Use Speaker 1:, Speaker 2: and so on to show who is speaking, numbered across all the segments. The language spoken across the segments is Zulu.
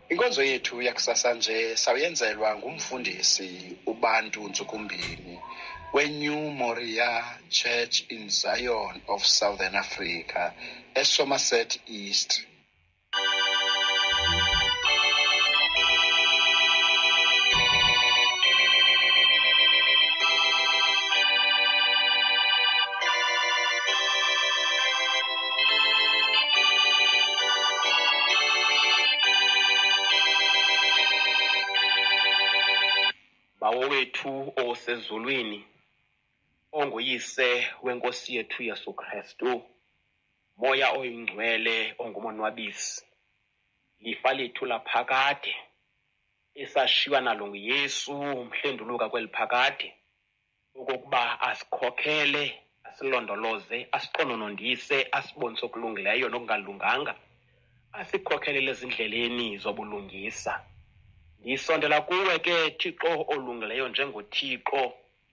Speaker 1: Inkonzo yethu yakusasa nje sawuyenzelwa ngumfundisi uBantu Nsukumbini weNew Moriah Church in Zion of Southern Africa, eSomerset East.
Speaker 2: Bawo wethu osezulwini, onguyise wenkosi yethu Yesu Kristu, moya oyingcwele ongumonwabisi, lifa lethu laphakade esashiywa nalo nguYesu umhlenduluka kweli phakade, okokuba asikhokhele, asilondoloze, asiqononondise, asibonise okulungileyo nokungalunganga, asikhokhelele ezindleleni zobulungisa. Ndisondela kuwe ke Thixo olungileyo njengoThixo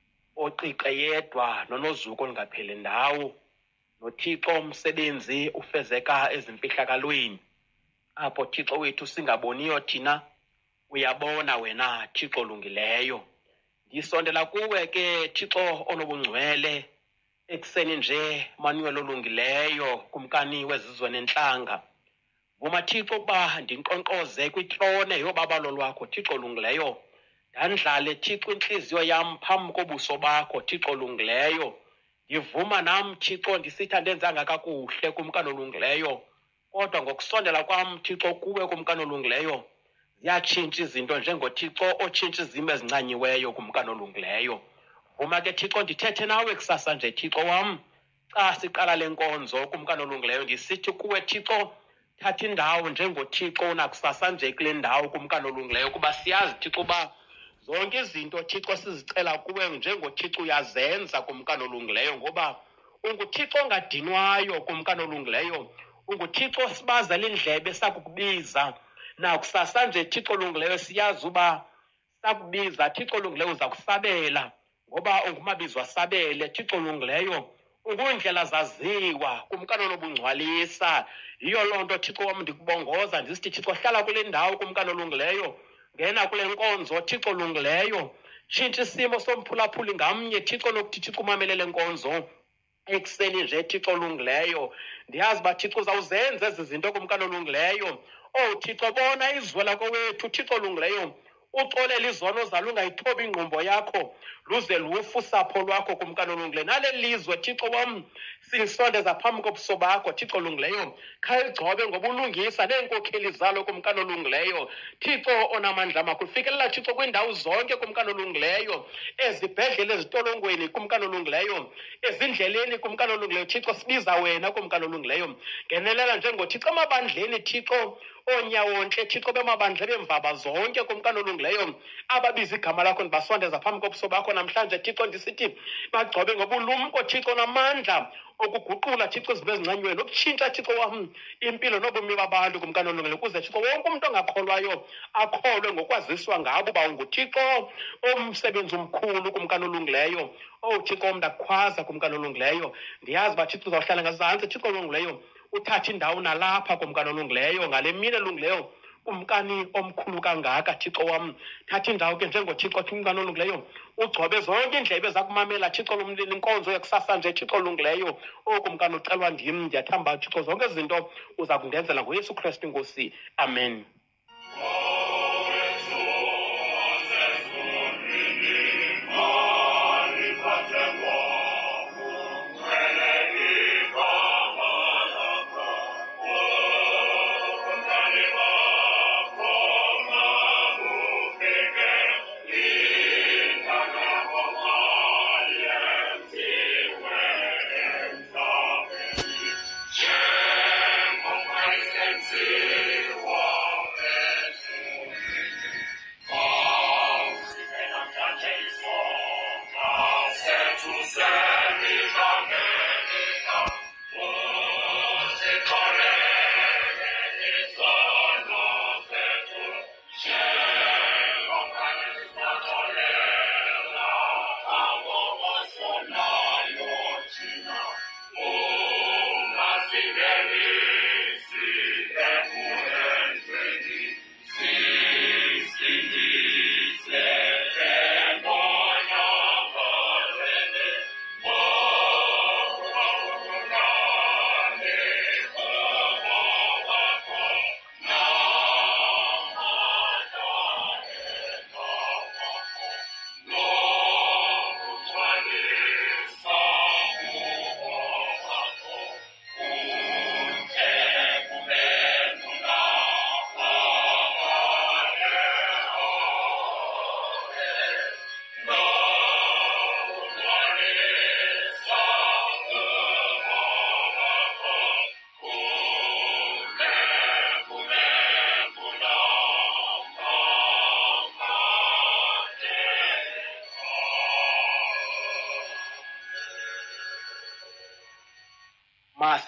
Speaker 2: oqiqe yedwa nonozuko olungapheli ndawo, noThixo umsebenzi ufezeka ezimfihlakalweni, apho Thixo wethu singaboniyo thina, uyabona wena Thixo olungileyo. Ndisondela kuwe ke Thixo onobungcwele, ekuseni nje Manuel olungileyo, kumkani wezizwe nentlanga. Vuma Thixo ukuba ndinkqonkqoze kwitrone yobabalo lwakho Thixo olungileyo, ndandlale Thixo intliziyo yam phambi kobuso bakho Thixo olungileyo. Ndivuma nam Thixo ndisithi andenzanga kakuhle kumkani olungileyo, kodwa ngokusondela kwam Thixo kuwe kumkani olungileyo, ziyatshintsha izinto njengoThixo otshintsha izimo ezincanyiweyo kumkani olungileyo. Vuma ke Thixo ndithethe nawe kusasa nje Thixo wam, xa siqala le nkonzo kumkani olungileyo, ndisithi kuwe Thixo, thatha indawo njengoThixo unakusasa nje kule ndawo kumkani olungileyo, kuba siyazi Thixo uba zonke izinto Thixo sizicela kuwe njengoThixo uyazenza kumkani olungileyo, ngoba unguThixo ongadinwayo kumkani olungileyo, unguThixo osibazela indlebe sakukubiza. Nakusasa nje Thixo olungileyo siyazi uba sakubiza Thixo olungileyo uza kusabela, ngoba ungumabizo asabele Thixo olungileyo. Ungundlela zaziwa kumkani onobungcwalisa. Yiyo loo nto Thixo wam ndikubongoza ndisithi Thixo hlala kule ndawo kumkani olungileyo, ngena kule nkonzo Thixo olungileyo, tshintsha isimo somphulaphuli ngamnye Thixo nokuthi Thixo umamele le nkonzo ekuseni nje Thixo olungileyo. Ndiyazi uba Thixo uzawuzenza ezi zinto kumkani olungileyo. Oh Thixo, bona izwi lakho wethu Thixo olungileyo, uxolele izono zalo, ungayithobi ingqumbo yakho, luze lufe usapho lwakho kumkani olungileyo. Nale lizwe Thixo wam silisondeza phambi kobuso bakho Thixo olungileyo, khaligcobe ngobulungisa neenkokheli zalo kumkani olungileyo. Thixo onamandla amakhulu, fikelela Thixo kwiindawo zonke kumkani olungileyo, ezibhedlele, ezitolongweni kumkani olungileyo, ezindleleni kumkani olungileyo. Thixo sibiza wena kumkani olungileyo, ngenelela njengoThixo emabandleni Thixo, oonyawontle Thixo bemabandla bemvaba zonke kumkani olungileyo, ababiza igama lakho ndibasondeza phambi kobuso bakho namhlanje Thixo, ndisithi bagcobe ngobulumko Thixo namandla okuguqula Thixo izinto ezincanyweni, nokutshintsha Thixo wam impilo nobomi babantu kumkani olungileyo, ukuze Thixo wonke umuntu ongakholwayo akholwe ngokwaziswa ngabo uba unguThixo omsebenzi omkhulu kumkani olungileyo. Oh Thixo wam ndakukhwaza kumkani olungileyo, ndiyazi uba Thixo uzawuhlala ngazantsi Thixo olungileyo, uthathe indawo nalapha kumkani olungileyo ngale mini elungileyo, kumkani omkhulu kangaka Thixo wam. Thatha indawo ke njengoThixo kumkani olungileyo, ugcobe zonke iindlebe zakumamela Thixo lomlilo inkonzo yakusasa nje Thixo olungileyo. Kumkani ucelwa ndim, ndiyathamba Thixo zonke izinto uza kundenzela ngoYesu Kristu inkosi, amen.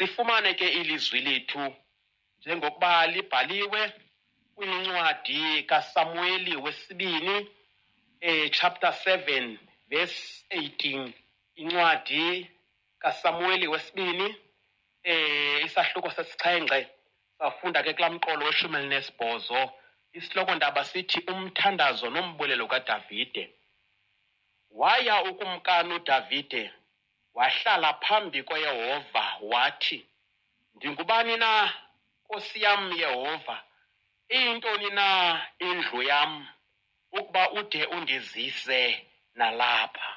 Speaker 2: Masifumane ke ilizwi lethu njengokuba libhaliwe kwincwadi kaSamueli wesibini, chapter 7 verse 18. Incwadi kaSamueli wesibini, isahluko sesixhenxe, safunda ke kulaa mqolo we-18. Isihloko ndaba sithi umthandazo nombulelo kaDavide. Waya ukumkani uDavide, wahlala phambi kwaYehova wathi, ndingubani na, Nkosi yam Yehova? Iyintoni na indlu yam, ukuba ude undizise nalapha?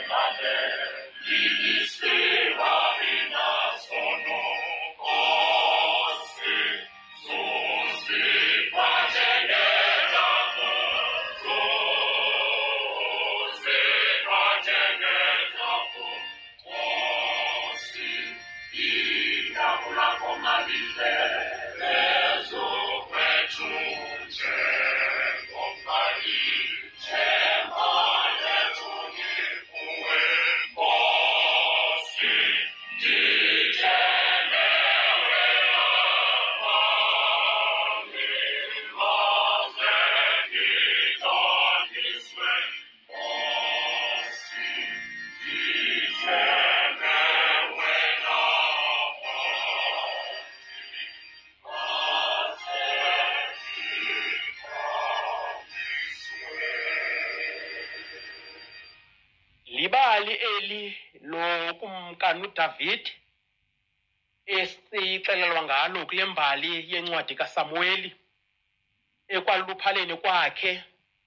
Speaker 2: Libali eli lokumkani uDavid esixelelwa ngalo kule mbali yencwadi kaSamueli, ekwaluphaleni kwakhe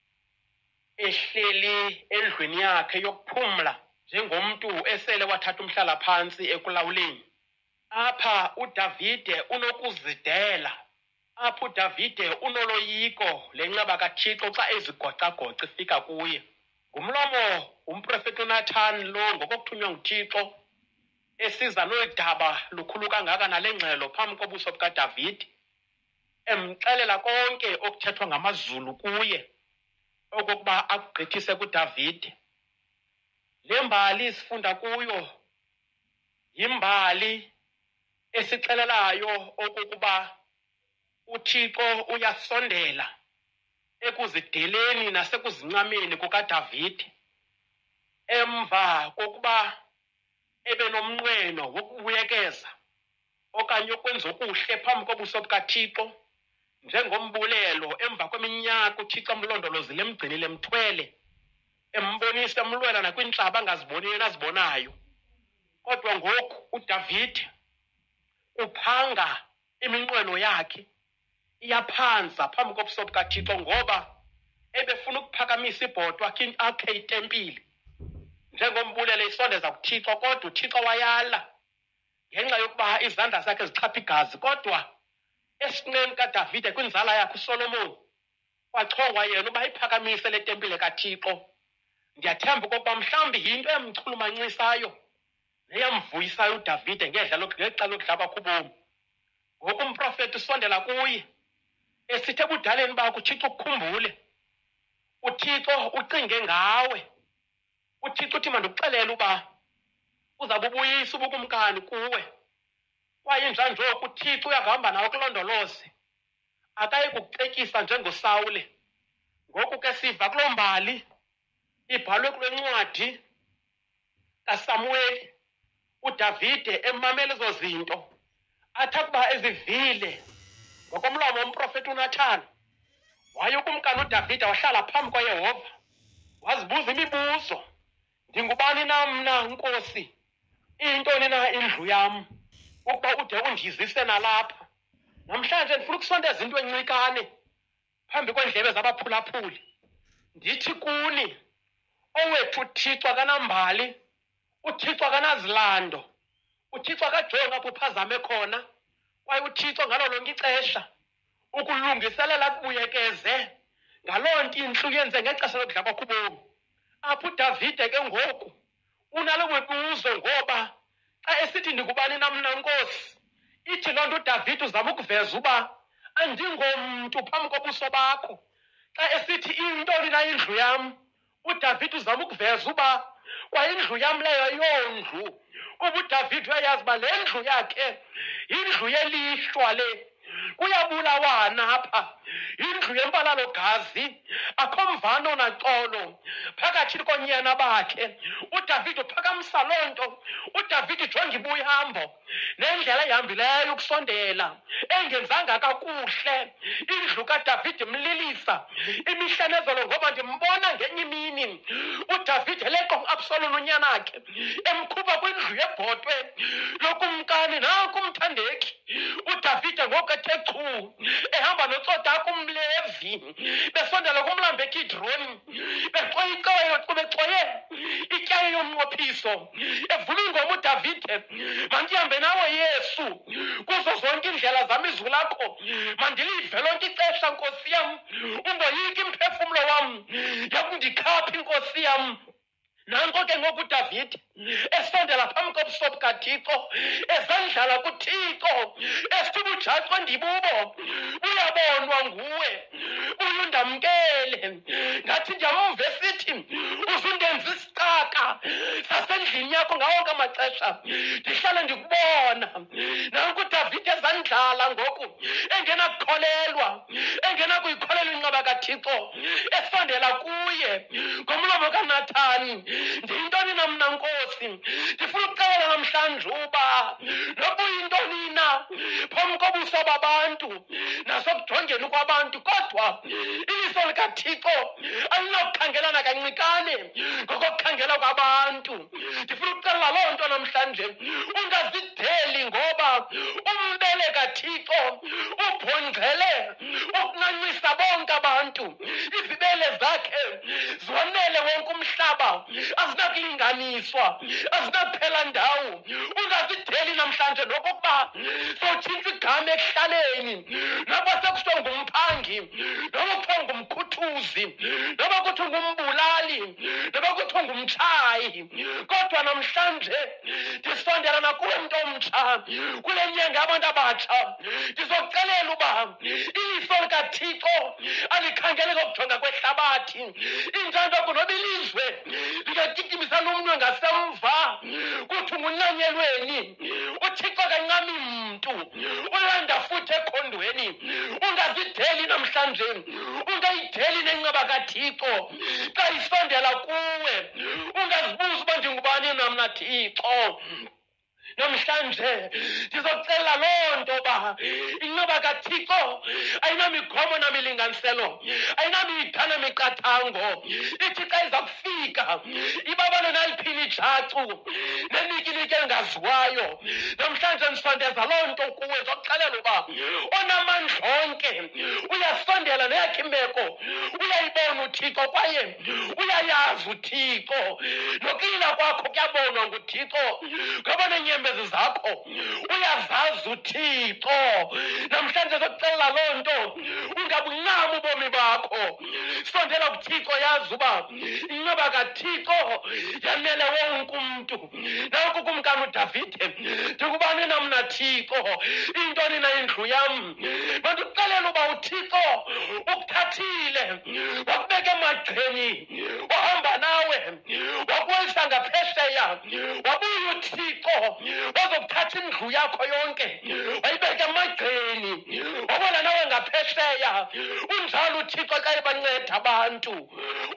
Speaker 2: ehleli endlwini yakhe yokuphumla njengomntu esele wathatha umhlala phantsi ekulawuleni. Apha uDavide unokuzidela, apha uDavide unoloyiko lenxeba kaThixo xa ezigoca-goca ifika kuye. Ngumlomo umprofeti uNathan lo ngokokuthunywa nguThixo esiza noludaba lukhulu kangaka nale ngxelo phambi kobuso bukaDavide, emxelela konke okuthethwa ngamazulu kuye okokuba akugqithise kuDavide. Le mbali sifunda kuyo yimbali esixelelayo okokuba uThixo uyasondela ekuzideleni nasekuzincameni kukaDavide emva kokuba ebenomnqweno wokubuyekeza okanye ukwenza okuhle phambi kobuso bukaThixo njengombulelo emva kweminyaka uThixo emlondolozile emgcinile emthwele, embonisa emlwela nakwintlaba angaziboniyo nazibonayo. Kodwa ngoku uDavide uphanga iminqweno yakhe iyaphanza phambi kobuso bukaThixo ngoba ebefuna ukuphakamisa ibhotwe akhe itempile njengombulelo isondeza kuThixo, kodwa uThixo wayala ngenxa yokuba izandla zakhe zichapha igazi. Kodwa esinqeni kaDavide kwinzala yakhe uSolomoni kwachongwa yena uba iphakamise le tempile kaThixo. Ndiyathemba okokuba mhlawumbi yinto emchulumancisayo neyamvuyisayo uDavide ngexesha lokudla kwakhe ubomi. Ngoku umprofeti usondela kuye esithi ebudaleni bakho uThixo ukukhumbule, uThixo ucinge ngawe. uThixo uthi mandikuxelele uba uzabubuyisa ubukumkani kuwe, kwaye njanjoku uThixo uyakuhamba nawe kulondoloze, akayi kukucetyisa njengosawule. Ngoku ke siva kuloo mbali ibhalwe kule ncwadi kaSamueli uDavide emamela ezo zinto athi akuba ezivile ngokomlomo womprofeti uNathan. Waye ukumkani uDavide wahlala phambi kwaYehova wazibuza imibuzo, ndingubani na mna Nkosi, iyintoni na indlu yam, ukuba ude undizise nalapha? Namhlanje ndifuna ukusondeza into encikane phambi kwendlebe zabaphulaphuli. Ndithi kuni, owethu uThixo akanambali, uThixo akanazilando, uThixo akajongi apho uphazame khona, kwaye uThixo ngalo lonke ixesha ukulungiselela kubuyekeze ngaloo nto intle uyenze ngexesha lokudla kwakho ubomi. Apho uDavide ke ngoku unalo mibuzo ngoba xa esithi ndingubani na mna Nkosi, ithi loo nto uDavide uzama ukuveza uba andingomntu phambi kobuso bakho. Xa esithi intoni na indlu yam, uDavide uzama ukuveza uba kwayindlu yam leyo yondlu, kuba uDavide uyayazi uba le ndlu yakhe yindlu yelihlwa le, kuyabulawana apha, yindlu yempalalo gazi, akho mvano naxolo phakathi konyana bakhe. uDavide uphakamisa loo nto. uDavide ujonga ibuyihambo nendlela ehambileyo ukusondela engenzanga kakuhle. Indlu kaDavide imlilisa imihla nezolo ngoba ndimbona ngenye imini uDavide leqa uAbsalom unyana wakhe emkhupha kwindlu yebhotwe lokumkani nanku umthandeki. uDavide ngoku ethe chu ehamba noTsodaka umLevi besondela kumlambo eKidroni, becwaye icwaye becwaye ityaye isinqophiso evula ingoma uDavide, mandihambe nawe Yesu kuzo zonke indlela zami izwi lakho mandilive lonke ixesha Nkosi yam, ungoyiki imphefumlo wam yakundikhapha Nkosi yam. Nanko ke ngoku uDavide esondela phambi kobuso bukaThixo ezandlala kuThixo esithi ubujaxwe ndibubo buyabonwa nguwe uyundamkele. Ngathi ndiyamva esithi uzundenza isicaka sasendlini yakho ngawonke amaxesha ndihlale ndikubona. Nanko uDavide ezandlala ngoku engenakukholelwa, engenakuyikholelwa inqaba kaThixo esondela kuye ngomlomo kaNathani. Ndiyintoni na mna Nkosi? Ndifuna ukuxelela namhlanje uba noba uyintoni na phambi kobuso babantu nasekujongeni kwabantu, kodwa iliso likaThixo alinakukhangelana kancikane ngokokukhangela kwabantu. Ndifuna ukuxelela loo nto namhlanje, ungazideli ngoba umbele kaThixo ubhongxele ukunancisa bonke abantu. Izibele zakhe zonele wonke umhlaba, azinakulinganiswa, azinakuphela ndawo. Ungazideli namhlanje nokokuba sowutshintshwa igama ekuhlaleni, noba sekuthiwa ngumphangi, noba kuthiwa ngumkhuthuzi, noba kuthiwa ngumbulali, noba kuthiwa ngumtshayi. Kodwa namhlanje ndisondela nakuwe mntu omtsha kule nyanga yabantu abatsha. Ndizokucelela uba iliso likaThixo alikhangele ngokujonga kwehlabathi. Injalo kunoba ilizwe lingatitimisa nomnwe ngasemva kuthi ngunanyelweni, uThixo kancami mntu ulanda futhi ekhondweni. Ungazideli namhlanje, ungayideli nenqaba kaThixo xa isondela kuwe. Ungazibuza uba ndingubani namna Thixo. Namhlanje ndizokucela loo nto ba inqaba kaThixo ayinamigomo namilinganiselo, ayinamida namiqathango. Ithi xa iza kufika ibabane naliphini ijacu nenikilike engaziwayo. Namhlanje ndisondeza loo nto kuwe zokuxelela uba onamandla onke uyasondela neyakhe imbeko, uyayibona uThixo kwaye uyayazi uThixo. Nokulila kwakho kuyabonwa nguThixo, ngoba nenyembezi zakho uyazazi uThixo. Namhlanje zokuxelela loo nto ungabuncami ubomi bakho. Sondela kuThixo, yazi uba inqaba kaThixo yanele wonke umntu. Nanku kumkani uDavide, ndingubani na mna Thixo? Intoni na indlu yam? Mandikuxelela uba uThixo ukuthathile wakubeka emagxeni, wahamba nawe wakuwelisa ngaphesheya. Wabuya uThixo wazokuthatha indlu yakho yonke wayibeka emagxeni, wabona nawe ngaphesheya. Unjalo uThixo xa ebanceda abantu.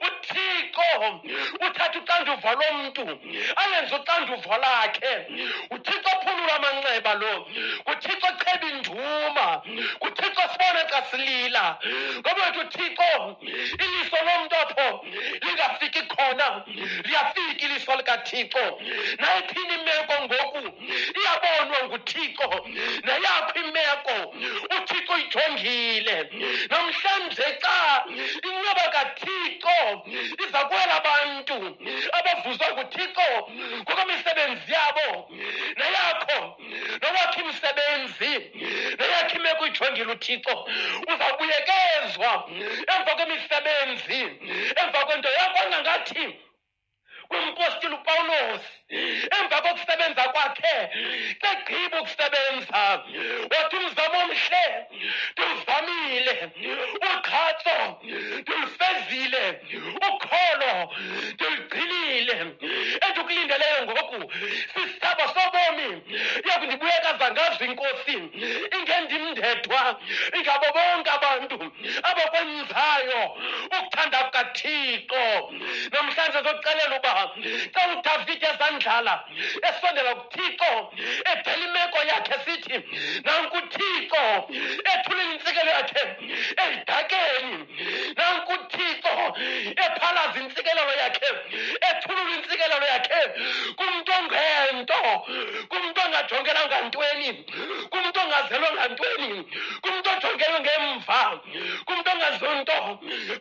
Speaker 2: uThixo uthatha uxanduva lomntu ayenze uxanduva lakhe. uThixo phulula amanxeba lo, uThixo cheba induma, uThixo sibone xa silila. Ngoba wethu uThixo iliso lomntu apho lingafiki khona liyafika iliso likaThixo. Nayiphini imeko ngoku iyabonwa nguThixo, neyakho imeko uThixo ijongile. Namhlanje xa inqaba kaThixo iza kuwela abantu abavuzwa nguThixo ngokwemisebenzi yabo, neyakho nowakho imisebenzi, neyakho imeko ijongile uThixo, uzawubuyekezwa emva kwemisebenzi, emva kwento yakho. Angangathi kumphostile uPawulos emva kokusebenza kwakhe xa egqiba ukusebenza wathi umzamo omhle ndiwuzamile, uqhatso ndilufezile, ukholo ndilugcinile. Endikulindeleyo ngoku sisithaba sobomi yakundibuyekaza ngazo iNkosi, ingendim ndedwa, ingabo bonke abantu abakwenzayo ukuthanda kukaThixo. Namhlanje zokuxelela uba xa uDavide ezandlala esondela kuThixo edela imeko yakhe sithi nanku uThixo ethulile intsikelo yakhe ezidakeni, nanku uThixo ephalaza intsikelelo yakhe, ethulula intsikelelo yakhe kumntu ongento, kumntu ongajongelanga ntweni, kumntu ongazelwanga ntweni, kumntu ojongelwe ngemva, kumntu ongazonto phambi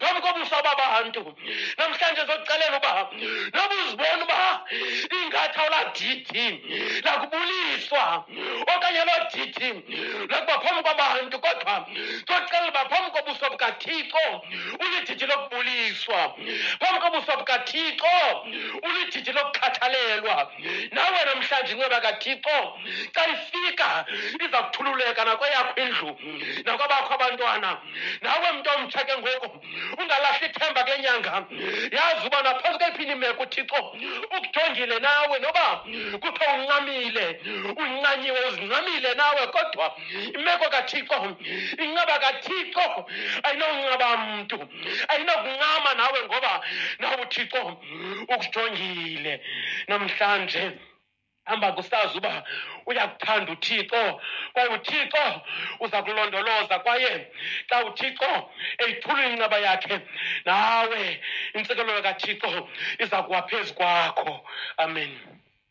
Speaker 2: umsa babantu namhlanje zokucelela uba noba uzibona uba ingathi awuladidi lakubuliswa okanye loo didi lakuba phambi kwabantu, kodwa zokucelela uba phambi kobuso bukaThixo ulididi lokubuliswa, phambi kobuso bukaThixo ulididi lokukhathalelwa. Nawe namhlanje inceba kaThixo xa ifika iza kuthululeka nakweyakho indlu nakwabakho abantwana. Nawe mntu omtsha ke ngoku ungalahli ithemba ke nyanga, yazi uba naphantsi kweliphini imeko uThixo ukujongile nawe, noba kuthiwa uncamile uncanyiwe uzincamile nawe, kodwa imeko kaThixo, inceba kaThixo ayinokuncaba mntu, ayinokuncama nawe ngoba nawe uThixo ukujongile. Namhlanje hamba kusazi uba uyakuthanda uThixo, kwaye uThixo uza kulondoloza, kwaye xa uThixo eyithula inceba yakhe nawe intsikelelo kaThixo iza kuwa phezu kwakho. Amen.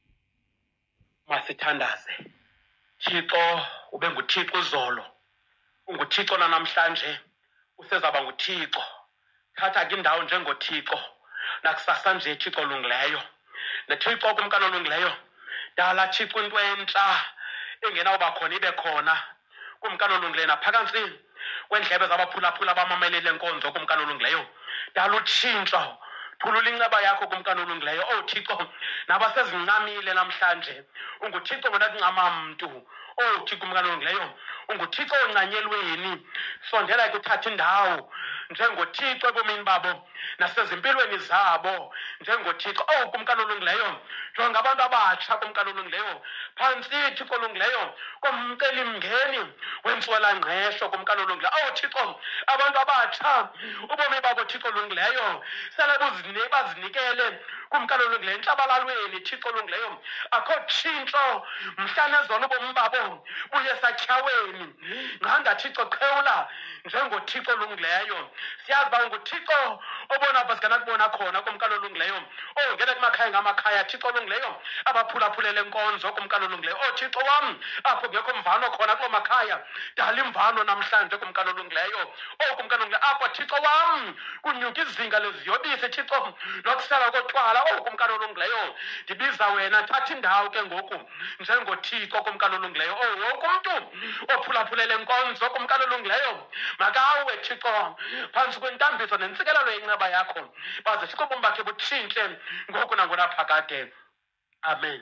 Speaker 2: Masithandaze. Thixo, ube nguThixo izolo, unguThixo nanamhlanje, usezaba nguThixo. Thatha ke indawo njengoThixo nakusasa nje, Thixo olungileyo. NeThixo kumkani olungileyo, dala Thixo into entsha engenawuba khona ibe khona kumkani olungileyo, naphakantsi kwendlebe zabaphulaphula abamelele enkonzo kumkani olungileyo. Dala utshintsho, thulula inceba yakho kumkani olungileyo. Oh Thixo, nabasezincamile namhlanje, unguThixo ngonakuncama mntu. Oh Thixo kumkani olungileyo, unguThixo ongcanyelweni. Sondela ke uthatha indawo njengoThixo ebomini babo nasezimpilweni zabo njengoThixo. Oh kumkani olungileyo, jonga abantu abatsha kumkani olungileyo, phantsi Thixo olungileyo komcelimngeni wentswelangqesho kumkani olungileyo. Oh Thixo, abantu abatsha ubomi babo Thixo olungileyo sele bazinikele kumkani olungileyo entshabalalweni Thixo olungileyo. Akho tshintsho mhla nezolo ubomi babo buye satyhaweni. Nganda Thixo qhewula njengoThixo olungileyo. Siyazi uba nguThixo obona apha sikanakubona khona kumkani olungileyo. Oh ngena kumakhaya ngamakhaya Thixo olungileyo abaphulaphulele enkonzo kumkani olungileyo. Oh Thixo wam, apho ngekho mvano khona kuloo makhaya, dala imvano namhlanje kumkani olungileyo. Oh kumkani olungileyo, apho Thixo wam kunyuka izinga leziyobisi Thixo nokusela kotywala. Oh kumkani olungileyo, ndibiza wena, thatha indawo ke ngoku njengoThixo kumkani olungileyo. Oh wonke umntu ophulaphulele enkonzo kumkani olungileyo, makawe Thixo phantsi kwentambiso nentsikelelo yenceba yakho, baze Thixo ubomi bakhe butshintshe ngoku nangonaphakade. Amen.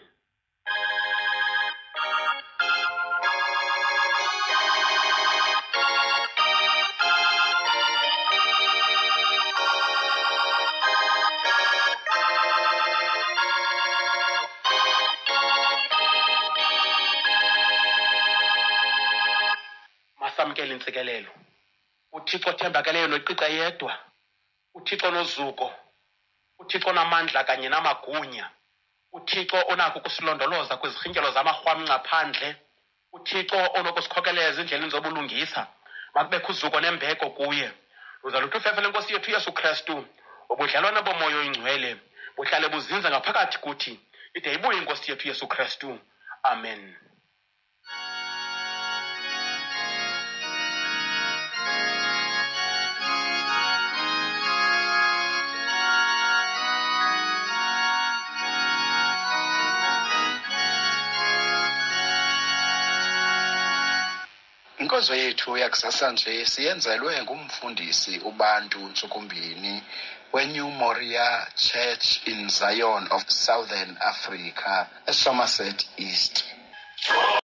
Speaker 2: Masamkele intsikelelo. uThixo othembakeleyo noqiqa yedwa, uThixo nozuko, uThixo onamandla kanye namagunya, uThixo onakho ukusilondoloza kwizirhintyelo zamarhwamnca phandle, uThixo onokusikhokeleza endleleni zobulungisa. Makubekho uzuko nembeko kuye. Luzaluthi ufefe lenkosi yethu Yesu Kristu, ubudlelwane bomoya oyingcwele buhlale buzinze ngaphakathi kuthi ide ibuye inkosi yethu Yesu Kristu. Amen.
Speaker 1: Inkonzo yethu yakusasa nje siyenzelwe ngumfundisi uBantu Nsukumbini weNew Moriah Church in Zion of Southern Africa, eSomerset East.